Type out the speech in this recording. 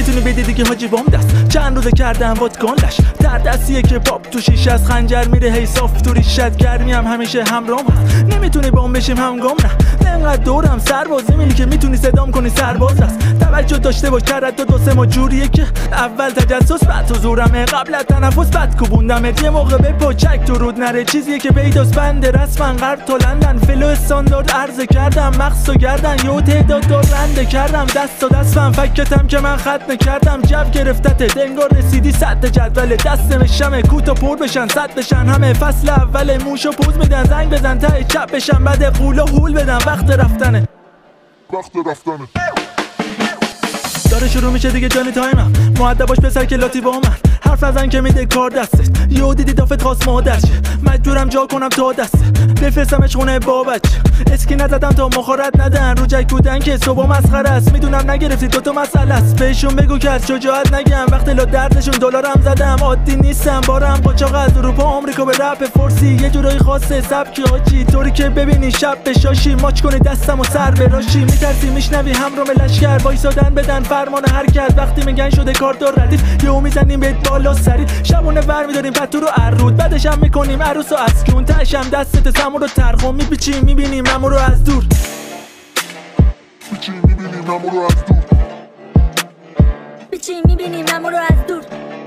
نمیتونی بدی دیگه حاجی بام دست. چند روزه کردم وات گاندش در دستیه که پاپ تو شیشه از خنجر میره هی صاف تو ریشت. گرمی هم همیشه همرام هست، نمیتونی بام بشیم همگام نه. انقدر دورم سرباز نمیلی که میتونی صدام کنی سرباز است. توجه داشته باش تردد دو سه ما جوریه که اول تجسس بعد تو زورمه قبل از تنفس بعد کوبوندم یه موقع به پاچک تو رود نره. چیزیه که پیداست بنده رسما غرب تا لندن فلو استاندارد عرضه کردم مخصو گردن یه تعداد رنده کردم دست و دستم فکتم که من خط نکردم جو گرفتته دنگار رسیدی صد جدول دستم شمه کوتا پر بشن صد بشن همه فصل اول موشو پوز میدن زنگ بزن ته چپ بشن بعد قولا هول بدن وقت رفتنه داره شروع میشه دیگه جانی تایمم مؤدب باش پسر که لاتی با من حرف نزن که میده کار دستت یهو دیدی دافت خواست مادر شه مجبورم جا کنم تا دسته بفرستمش خونه بابچ اسکی نزدم تا مخارت ندن رو جک بودن که صبح مسخره است میدونم نگرفتی دوتا مسئله است بهشون بگو که از شجاعت نگم وقت لا دردشون دلارم زدم عادی نیستم بارم قاچاق از اروپا آمریکا به رپ فارسی یه جورایی خاصه سبکی حاجی طوری که ببینی شب بشاشی ماچ کنی دستم و سر براشی میترسی میشنوی همراه لشکر وایسادن بدن فرمان حرکت وقتی میگن شده کاردار ردیف یهو میزنیم بهت بالا سری شبونه ور میداریم پتو رو عرود بعدش هم میکنیم عروس و اسکون تاشم دستت سمو رو ترخم میپیچیم میبینیم نمو رو از دور میبینیم نمو رو از دور